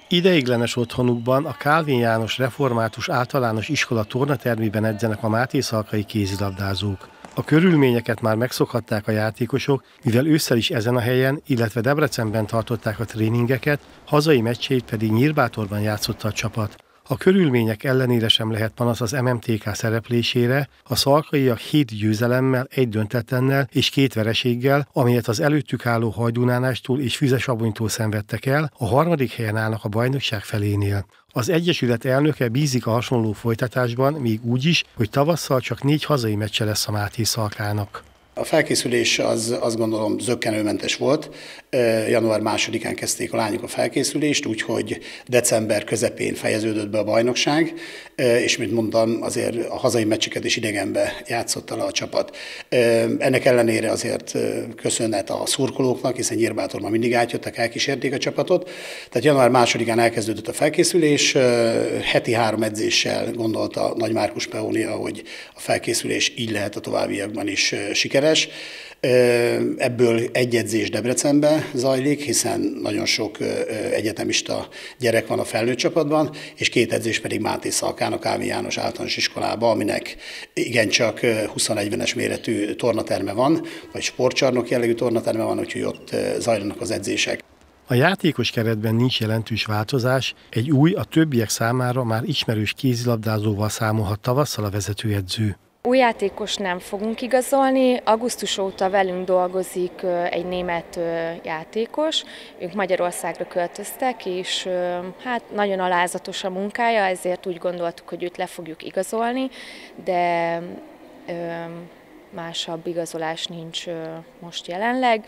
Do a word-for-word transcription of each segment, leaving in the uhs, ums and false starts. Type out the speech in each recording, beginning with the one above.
Ideiglenes otthonukban a Kálvin János Református Általános Iskola tornatermében edzenek a mátészalkai kézilabdázók. A körülményeket már megszokhatták a játékosok, mivel ősszel is ezen a helyen, illetve Debrecenben tartották a tréningeket, hazai meccseit pedig Nyírbátorban játszotta a csapat. A körülmények ellenére sem lehet panasz az em em té ká szereplésére, a szalkaiak hét győzelemmel, egy döntetlennel és két vereséggel, amelyet az előttük álló Hajdúnánástól és Füzesabonytól szenvedtek el, a harmadik helyen állnak a bajnokság felénél. Az egyesület elnöke bízik a hasonló folytatásban, még úgy is, hogy tavasszal csak négy hazai meccse lesz a Mátészalkának. A felkészülés az azt gondolom zökkenőmentes volt. január másodikán kezdték a lányok a felkészülést, úgyhogy december közepén fejeződött be a bajnokság, és mint mondtam, azért a hazai meccseket is idegenbe játszotta le a csapat. Ennek ellenére azért köszönet a szurkolóknak, hiszen Nyírbátorban mindig átjöttek, elkísérték a csapatot. Tehát január másodikán elkezdődött a felkészülés, heti három edzéssel gondolta Nagy Márkus Peónia, hogy a felkészülés így lehet a továbbiakban is sikeres. Ebből egy edzés Debrecenben zajlik, hiszen nagyon sok egyetemista gyerek van a felnőtt csapatban, és két edzés pedig Mátészalkán, a Kálvin János Általános Iskolában, aminek igencsak huszonegyvenes méretű tornaterme van, vagy sportcsarnok jellegű tornaterme van, úgyhogy ott zajlanak az edzések. A játékos keretben nincs jelentős változás, egy új, a többiek számára már ismerős kézilabdázóval számolhat tavasszal a vezetőedző. Új játékos nem fogunk igazolni, augusztus óta velünk dolgozik egy német játékos, ők Magyarországra költöztek, és hát nagyon alázatos a munkája, ezért úgy gondoltuk, hogy őt le fogjuk igazolni, de másabb igazolás nincs most jelenleg.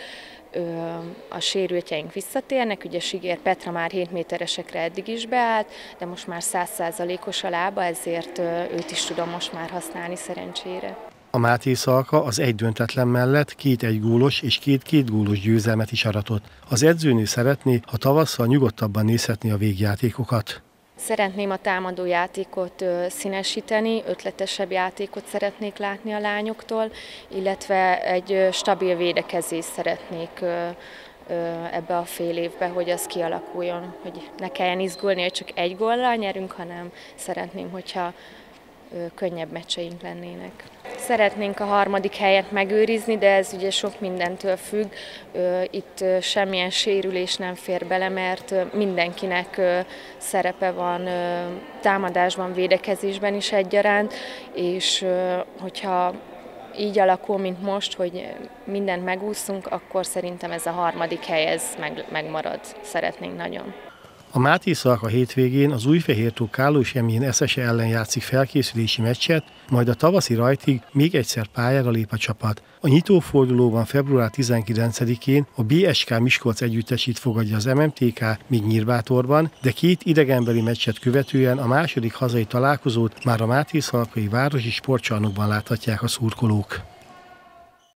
A sérültjeink visszatérnek, ugye Sigér Petra már hét méteresekre eddig is beállt, de most már száz százalékos a lába, ezért őt is tudom most már használni szerencsére. A Mátészalka az egy döntetlen mellett két egygólos és két kétgólos győzelmet is aratott. Az edzőnő szeretné, ha tavasszal nyugodtabban nézhetné a végjátékokat. Szeretném a támadó játékot színesíteni, ötletesebb játékot szeretnék látni a lányoktól, illetve egy stabil védekezést szeretnék ebbe a fél évbe, hogy az kialakuljon, hogy ne kelljen izgulni, hogy csak egy góllal nyerünk, hanem szeretném, hogyha könnyebb meccseink lennének. Szeretnénk a harmadik helyet megőrizni, de ez ugye sok mindentől függ. Itt semmilyen sérülés nem fér bele, mert mindenkinek szerepe van támadásban, védekezésben is egyaránt, és hogyha így alakul, mint most, hogy mindent megúszunk, akkor szerintem ez a harmadik hely ez meg, megmarad. Szeretnénk nagyon. A Mátészalka hétvégén az Újfehértó Kállós Emjén eszese ellen játszik felkészülési meccset, majd a tavaszi rajtig még egyszer pályára lép a csapat. A nyitófordulóban február tizenkilencedikén a bé es ká Miskolc együttesét fogadja az em em té ká még Nyírbátorban, de két idegenbeli meccset követően a második hazai találkozót már a mátészalkai városi sportcsarnokban láthatják a szurkolók.